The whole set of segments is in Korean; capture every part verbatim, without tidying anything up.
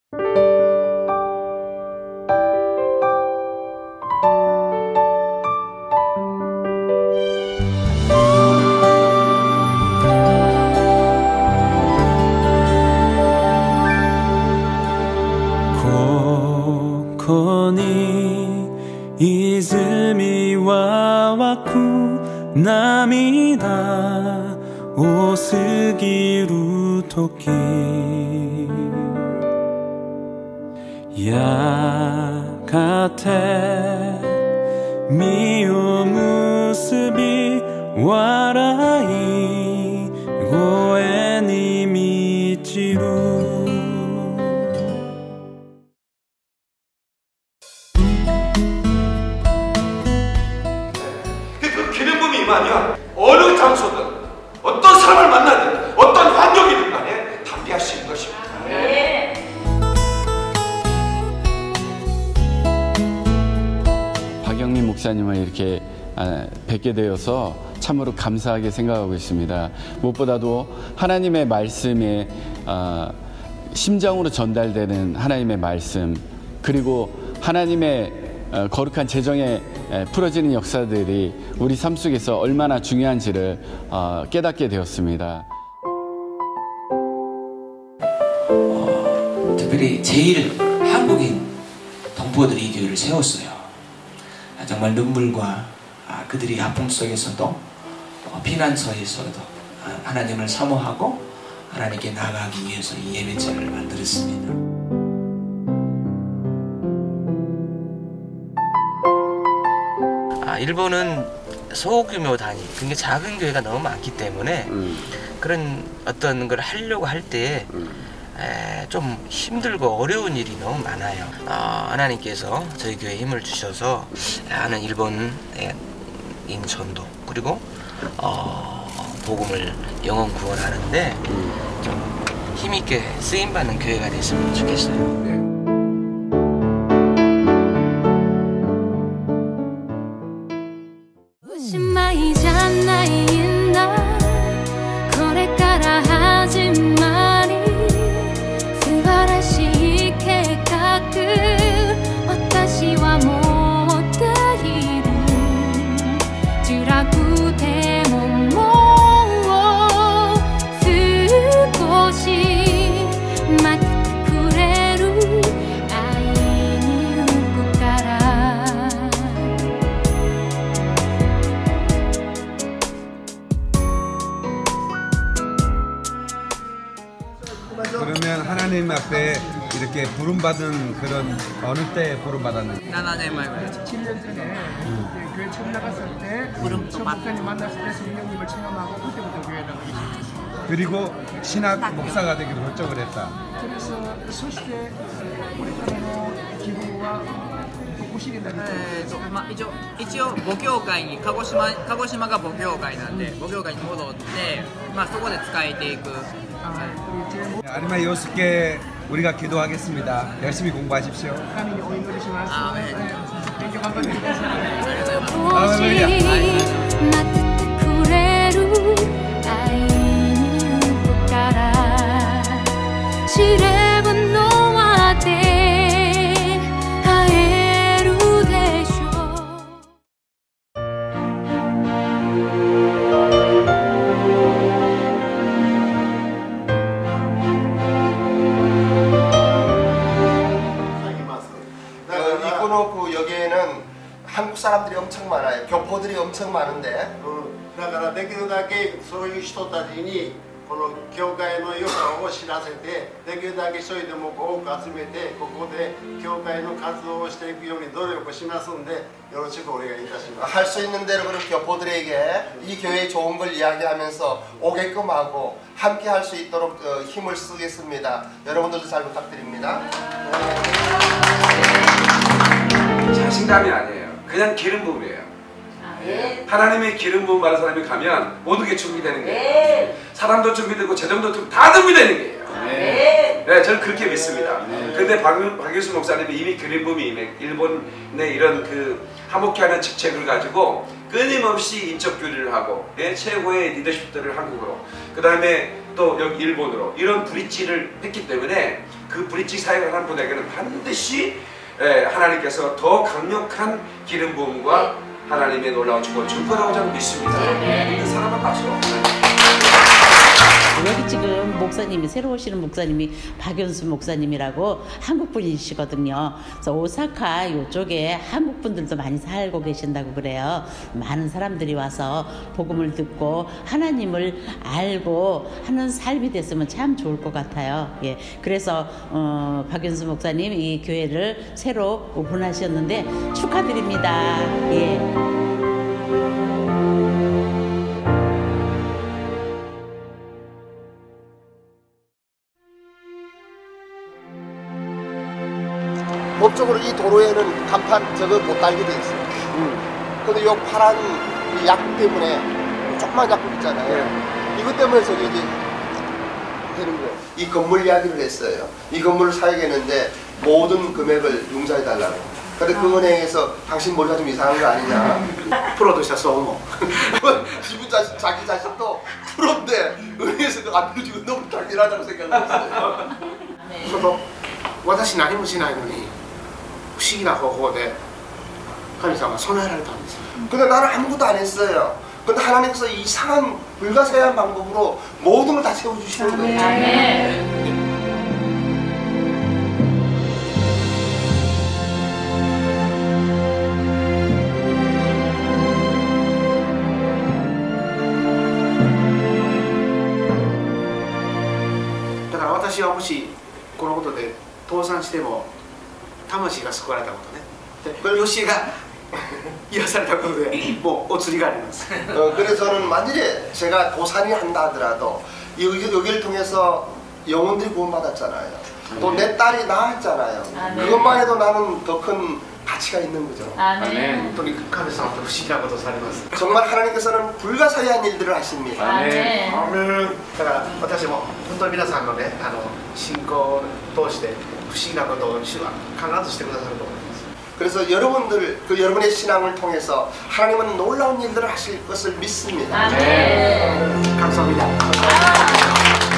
ここに泉は湧く涙多すぎる時やがて実を結び笑い声に満ちる 아니면 어느 장소든 어떤 사람을 만나든 어떤 환경이든 간에 담대할 수 있는 것입니다. 네. 박영민 목사님을 이렇게 뵙게 되어서 참으로 감사하게 생각하고 있습니다. 무엇보다도 하나님의 말씀에 심정으로 전달되는 하나님의 말씀, 그리고 하나님의 거룩한 재정에 풀어지는 역사들이 우리 삶 속에서 얼마나 중요한지를 깨닫게 되었습니다. 어, 특별히 제일 한국인 동포들이 이 교회를 세웠어요. 정말 눈물과 그들이 아픔 속에서도 피난처에서도 하나님을 사모하고 하나님께 나아가기 위해서 이 예배체를 만들었습니다. 일본은 소규모 단위, 굉장히 작은 교회가 너무 많기 때문에 음. 그런 어떤 걸 하려고 할 때 좀 음. 힘들고 어려운 일이 너무 많아요. 어, 하나님께서 저희 교회에 힘을 주셔서 하는 일본인 전도, 그리고 어, 복음을 영혼 구원하는데 음. 좀 힘있게 쓰임받는 교회가 됐으면 좋겠어요. 네. 그러면 하나님 앞에 이렇게 부름받은 그런 어느 때 부름받았는지? 칠 년 전에 음. 교회 처음 나갔을 때 첫 목사님 만났을 때 성령님을 체험하고 그때부터 교회에 나갔어요. 그리고 신학 목사가 되기로 결정을 했다. 그래서 소식에 우리 기부와 구십인다. 一応一応母教会に鹿児島鹿児島が母教会なんで母教会に戻ってまあそこで使えていく。 아리마 요스케 우리가 기도하겠습니다. 열심히 공부하십시오. 아, 네. 여기에는 한국 사람들이 엄청 많아요. 교포들이 엄청 많은데. だからできるだけそういう人たちにこの教会の良さを知らせて、できるだけ一人でも多く集めて、ここで教会の活動をしていくように努力しますんで、よろしくお願いいたします。 할 수 있는 대로 그런 교포들에게 이 교회의 좋은 걸 이야기하면서 오게끔 하고 함께 할 수 있도록 힘을 쓰겠습니다. 여러분들도 잘 부탁드립니다. 자신감이 아니에요. 그냥 기름 부음이에요. 예. 하나님의 기름 부음 받은 사람이 가면 모든 게 준비되는 거예요. 예. 사람도 준비되고 재정도 다 준비되는 거예요. 예. 네, 저는 그렇게 믿습니다. 예. 근데 박유수 목사님이 이미 기름 부음이 이미 일본의 이런 그 화목회하는 직책을 가지고 끊임없이 인적 교류를 하고 예, 최고의 리더십들을 한국으로 그 다음에 또 여기 일본으로 이런 브릿지를 했기 때문에 그 브릿지 사역을 하는 분에게는 반드시 예, 하나님께서 더 강력한 기름 부음과 하나님의 놀라운 축복을 줄 거라고 저는 믿습니다. 믿는 사람은 박수. 여기 지금 목사님이 새로 오시는 목사님이 박연수 목사님이라고 한국 분이시거든요. 그래서 오사카 이쪽에 한국 분들도 많이 살고 계신다고 그래요. 많은 사람들이 와서 복음을 듣고 하나님을 알고 하는 삶이 됐으면 참 좋을 것 같아요. 예, 그래서 어, 박연수 목사님 이 교회를 새로 오픈하셨는데 축하드립니다. 예. 법적으로 이 도로에는 간판 저거 못 달게 돼 있어요. 음. 근데 요 파란 이 약국 때문에 조그만 약국 있잖아요. 네. 이것 때문에 저기 이제 되는 거예요. 이 건물 이야기를 했어요. 이 건물을 사야겠는데 모든 금액을 융자해 달라고. 근데 그 은행에서 당신 머리가 좀 이상한 거 아니냐. 프로도 셨어. 지분 자식, 자기 자식도 프로인데 은행에서 안 빌려주고 너무 당연하다고 생각을 했어요. 저도 私何もしないのに不思議な方法で神様が備えられたんですよ。 근데 나는 아무것도 안 했어요. 근데 하나님께서 이상한 불가사의한 방법으로 모든 걸 다 채워주시는 거예요. 아멘. 그러니까 私はもしこのことで倒産しても魂が救われたことね。で、ヨシエが癒されたことでもうお釣りがあります。 어, 그래서 저는 만일에 제가 도산이 한다 하더라도 여기, 여기를 통해서 영혼들이 구원받았잖아요. 또 내 딸이 낳았잖아요. 아멘. 그것만 해도 나는 더 큰 가치가 있는 거죠. 아멘. 정말 하나님께서는 불가사의한 일들을 하십니다. 아멘. 아멘. だから私も本当に皆さんのね、あの信仰を通して不思議なことを主は必ずしてくださると思います。 그래서 여러분들 그 여러분의 신앙을 통해서 하나님은 놀라운 일들을 하실 것을 믿습니다. 아멘. 감사합니다.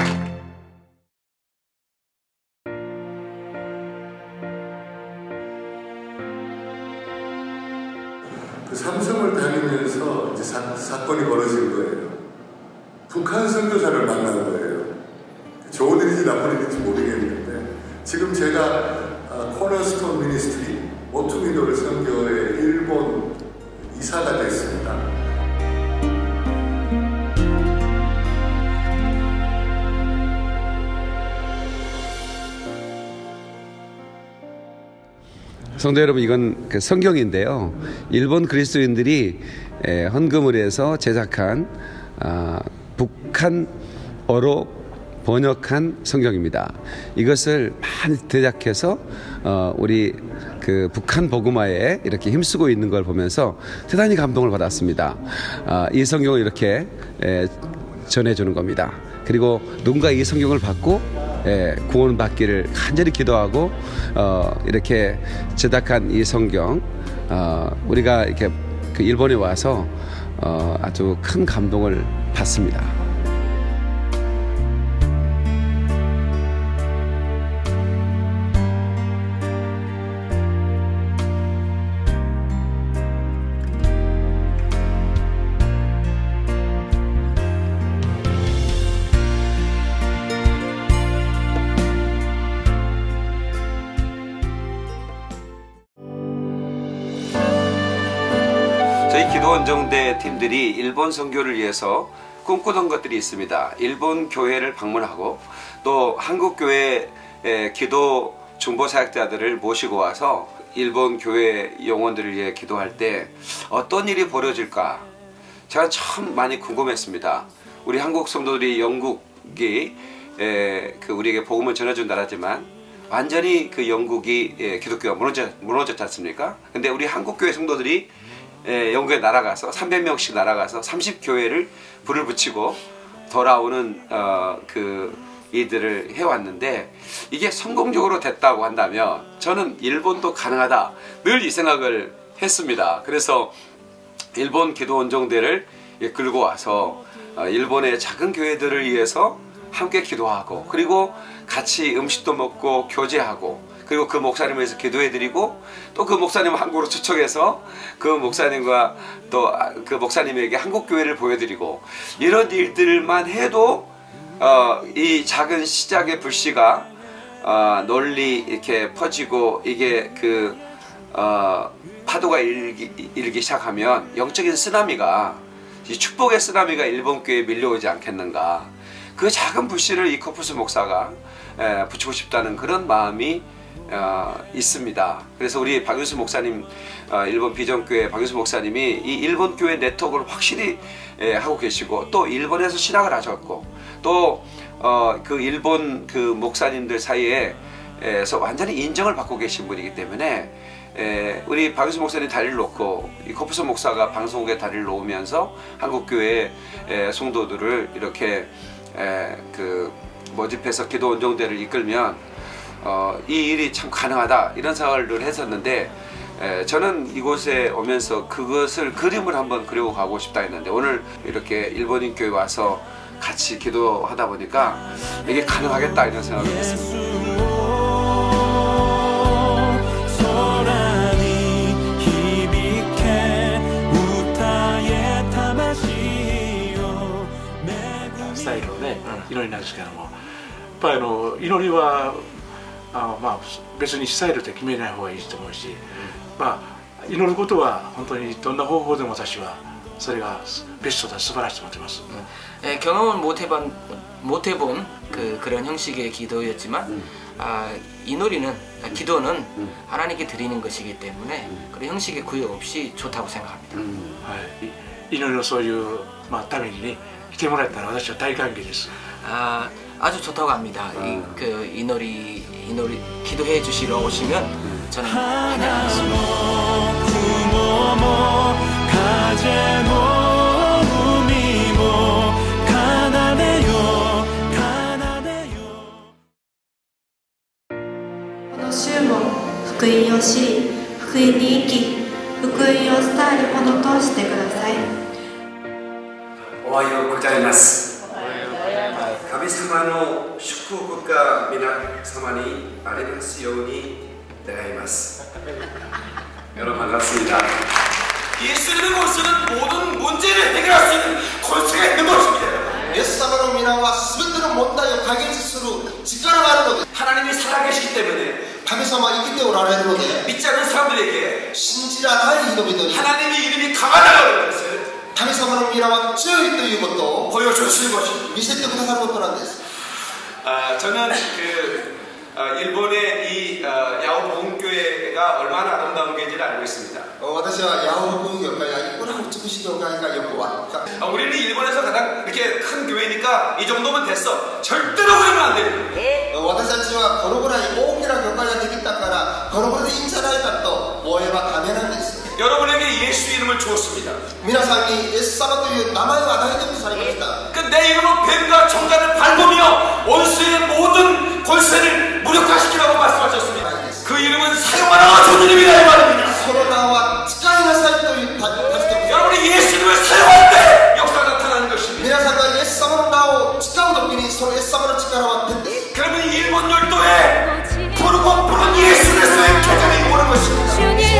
그 삼성을 다니면서 이제 사, 사건이 벌어진 거예요. 북한 선교사를 만난 거예요. 좋은 일인지 나쁜 일인지 모르겠는데 지금 제가 아, 코너스톤 미니스트리 모투미도를 선교의 일본 이사가 됐습니다. 성도 여러분, 이건 그 성경인데요. 일본 그리스도인들이 헌금을 해서 제작한 아, 북한어로 번역한 성경입니다. 이것을 많이 제작해서 어, 우리 그 북한 복음화에 이렇게 힘쓰고 있는 걸 보면서 대단히 감동을 받았습니다. 아, 이 성경을 이렇게 에, 전해주는 겁니다. 그리고 누군가 이 성경을 받고 예, 구원받기를 간절히 기도하고 어, 이렇게 제작한 이 성경 어, 우리가 이렇게 그 일본에 와서 어, 아주 큰 감동을 받습니다. 저희 기도원정대 팀들이 일본 선교를 위해서 꿈꾸던 것들이 있습니다. 일본 교회를 방문하고 또 한국 교회 기도 중보 사역자들을 모시고 와서 일본 교회 영혼들을 위해 기도할 때 어떤 일이 벌어질까 제가 참 많이 궁금했습니다. 우리 한국 성도들이 영국이 그 우리에게 복음을 전해준 나라지만 완전히 그 영국이 기독교가 무너졌, 무너졌지 않습니까? 근데 우리 한국 교회 성도들이 예, 영국에 날아가서 삼백 명씩 날아가서 삼십 교회를 불을 붙이고 돌아오는 어, 그 일들을 해왔는데 이게 성공적으로 됐다고 한다면 저는 일본도 가능하다 늘 이 생각을 했습니다. 그래서 일본 기도원정대를 끌고 와서 어, 일본의 작은 교회들을 위해서 함께 기도하고 그리고 같이 음식도 먹고 교제하고 그리고 그 목사님을 위해서 기도해드리고 또 그 목사님 한국으로 초청해서 그 목사님과 또 그 목사님에게 한국교회를 보여드리고 이런 일들만 해도 어, 이 작은 시작의 불씨가 어, 널리 이렇게 퍼지고 이게 그 어, 파도가 일기, 일기 시작하면 영적인 쓰나미가 이 축복의 쓰나미가 일본 교회에 밀려오지 않겠는가. 그 작은 불씨를 이 코뿔소 목사가 에, 붙이고 싶다는 그런 마음이 어, 있습니다. 그래서 우리 박윤수 목사님, 어, 일본 비전교회 박윤수 목사님이 이 일본 교회 네트워크를 확실히 에, 하고 계시고 또 일본에서 신학을 하셨고 또 어, 그 일본 그 목사님들 사이에서 완전히 인정을 받고 계신 분이기 때문에 에, 우리 박윤수 목사님 다리를 놓고 이 코뿔소 목사가 방송국에 다리를 놓으면서 한국교회 에, 성도들을 이렇게 에, 그 모집해서 기도 원정대를 이끌면 어, 이 일이 참 가능하다 이런 생각을 늘 했었는데 에, 저는 이곳에 오면서 그것을 그림을 한번 그리고 가고 싶다 했는데 오늘 이렇게 일본인 교회 와서 같이 기도하다 보니까 이게 가능하겠다 이런 생각을 했습니다. スタイルのね、祈りなんですけども、やっぱりあの祈りはあまあ別にスタイルって決めない方がいいと思うし、まあ祈ることは本当にどんな方法でも私はそれがベストだ素晴らしいと思ってます。 예, 경험은 못 해본 못 해본 그 그런 형식의 기도였지만 음. 아, 이 놀이는 아, 기도는 음. 하나님께 드리는 것이기 때문에 음. 그런 형식의 구역 없이 좋다고 생각합니다. 음. 祈りのそういうまあためにね来てもらったら私は大歓迎です。 아, 아주 좋다고 합니다. 음. 이, 그 이 놀이 이 놀이 기도해 주시러 오시면 음. 저는 환영하겠습니다. 福音を知り、福音に生き、福音を伝えるものとしてください。 おはようございます。神様の祝福が皆様にありますように願います。여러분 반갑습니다. 예수님의 골수는 모든 문제를 해결할 수 있는 골수가 있는 것입니다. イエス様の皆は全ての問題を解決する力があるので 하나님이 살아계시기 때문에 神様は生きておられるので 믿지 않는 사람들에게 信じらない人々に 하나님의 이름이 강하다는 것을 神様の皆は強いということを 보여주시는 것입니다. 見せてくださることなんです 아, 저는 그 어, 일본의 이 어, 야오 복음교회가 얼마나 아름다운 교회인지를 알고 있습니다. 私はヤオ福音教会がいくら美しい教会かよくわかる 아, 우리는 일본에서 가장 이렇게 큰 교회니까 이 정도면 됐어. 절대로 그러면 안 됩니다. 私たちはこのぐらい大きな教会ができたからこのぐらいでいいんじゃないかと思えばダメなんです 여러분에게 예수 이름을 주었습니다. 皆さんにイエス様という名前を与えてくださいました 그 내 이름으로 뱀과 청자를 밟으며 원수의 모든 권세를 무력화시키라고 말씀하셨습니다. 그 이름은 사용하라 주님이라 이 말입니다. その名は使いなさいという立て 여러분이 예수 이름을 사용할 때 역사가 나타나는 것입니다. 皆さんがイエス様の名を使うときにそのイエス様の力は出て 그러면 일본 열도에 부르고 부른 예수 그리스도의 계절이 오는 것입니다.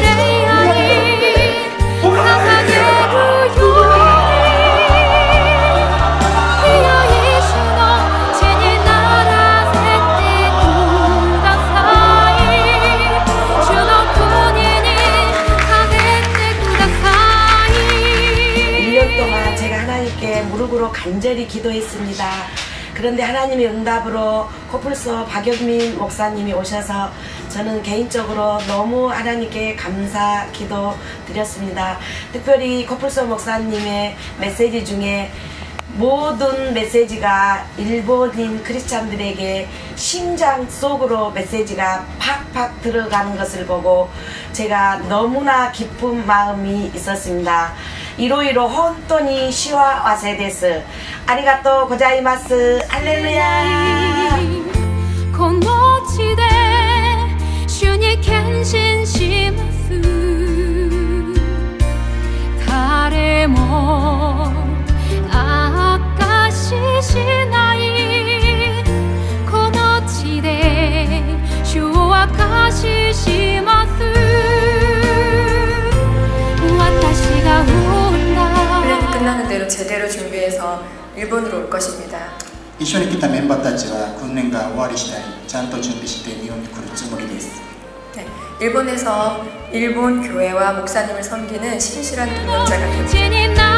무릎으로 간절히 기도했습니다. 그런데 하나님의 응답으로 코뿔소 박영민 목사님이 오셔서 저는 개인적으로 너무 하나님께 감사 기도 드렸습니다. 특별히 코뿔소 목사님의 메시지 중에 모든 메시지가 일본인 크리스찬들에게 심장 속으로 메시지가 팍팍 들어가는 것을 보고 제가 너무나 기쁜 마음이 있었습니다. いろいろ本当に幸せです。ありがとうございます。ハレルヤ。この地で主に献身します。誰も証ししない 제대로 준비해서 일본으로 올 것입니다. 一緒に来たメンバーたちは訓練が終わり次第ちゃんと準備して日本に来るつもりです。 네, 일본에서 일본 교회와 목사님을 섬기는 신실한 동역자가 됩니다.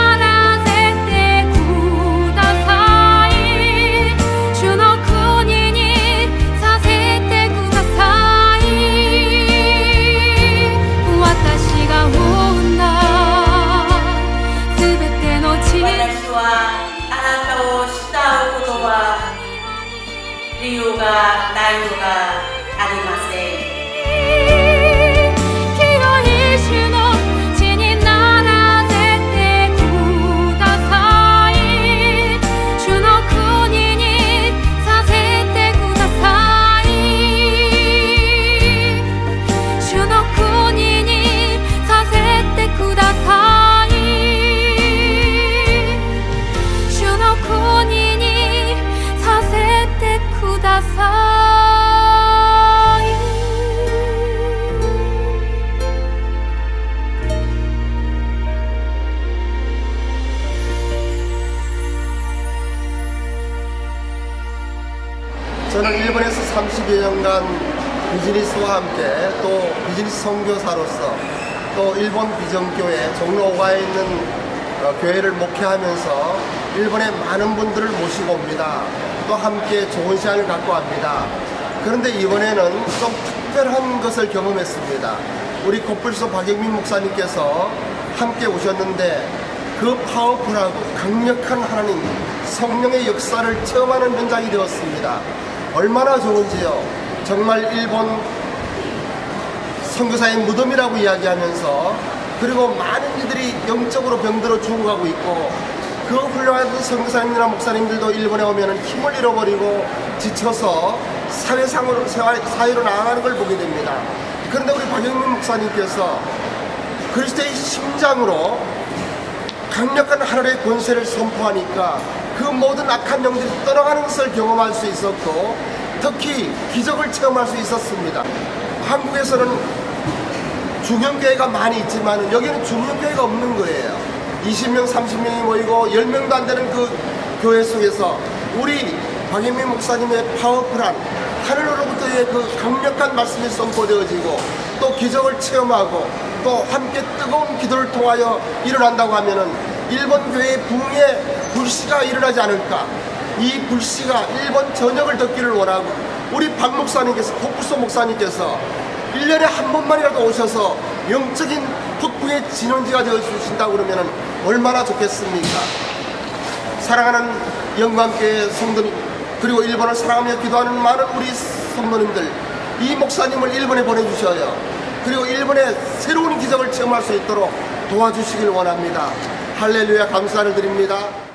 저는 일본에서 삼십여 년간 비즈니스와 함께 또 비즈니스 선교사로서 또 일본 비전교회 종로오가에 있는 교회를 목회하면서 일본에 많은 분들을 모시고 옵니다. 또 함께 좋은 시간을 갖고 합니다. 그런데 이번에는 좀 특별한 것을 경험했습니다. 우리 코뿔소 박영민 목사님께서 함께 오셨는데 그 파워풀하고 강력한 하나님 성령의 역사를 체험하는 현장이 되었습니다. 얼마나 좋은지요. 정말 일본 선교사의 무덤이라고 이야기하면서 그리고 많은 이들이 영적으로 병들어 죽어가고 있고 그 훌륭한 선교사님이나 목사님들도 일본에 오면 힘을 잃어버리고 지쳐서 사회상으로, 사회로 나아가는 걸 보게 됩니다. 그런데 우리 박영민 목사님께서 그리스도의 심장으로 강력한 하늘의 권세를 선포하니까 그 모든 악한 영들이 떠나가는 것을 경험할 수 있었고 특히 기적을 체험할 수 있었습니다. 한국에서는 중형교회가 많이 있지만 여기는 중형교회가 없는 거예요. 이십 명, 삼십 명이 모이고 열 명도 안 되는 그 교회 속에서 우리 박영민 목사님의 파워풀한 하늘로부터의 그 강력한 말씀이 선포되어지고 또 기적을 체험하고 또 함께 뜨거운 기도를 통하여 일어난다고 하면은 일본 교회의 붕의 불씨가 일어나지 않을까. 이 불씨가 일본 전역을 덮기를 원하고 우리 박 목사님께서 코뿔소 목사님께서 일 년에 한 번만이라도 오셔서 영적인 폭풍의 진원지가 되어주신다고 그러면 얼마나 좋겠습니까? 사랑하는 영광교회 성도님 그리고 일본을 사랑하며 기도하는 많은 우리 성도님들 이 목사님을 일본에 보내주셔요. 그리고 일본에 새로운 기적을 체험할 수 있도록 도와주시길 원합니다. 할렐루야 감사를 드립니다.